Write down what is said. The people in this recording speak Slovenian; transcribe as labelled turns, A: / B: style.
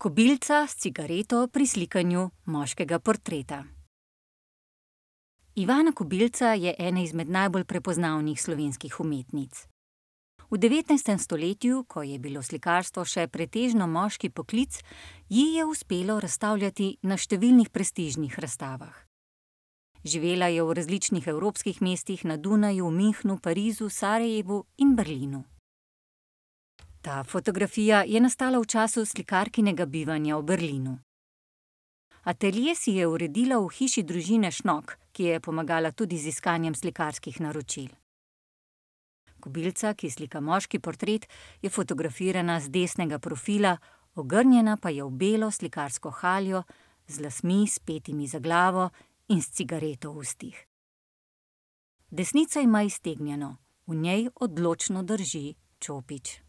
A: Kobilca s cigareto pri slikanju moškega portreta. Ivana Kobilca je ena izmed najbolj prepoznavnih slovenskih umetnic. V 19. stoletju, ko je bilo slikarstvo še pretežno moški poklic, ji je uspelo razstavljati na številnih prestižnih razstavah. Živela je v različnih evropskih mestih na Dunaju, v Münchnu, Parizu, Sarajevu in Berlinu. Ta fotografija je nastala v času slikarkinega bivanja v Berlinu. Atelje si je uredila v hiši družine Šnok, ki je pomagala tudi z iskanjem slikarskih naročil. Kobilca, ki slika moški portret, je fotografirana z desnega profila, ogrnjena pa je v belo slikarsko haljo, z lasmi spetimi za glavo in s cigareto v ustih. Desnico ima iztegnjeno, v njej odločno drži čopič.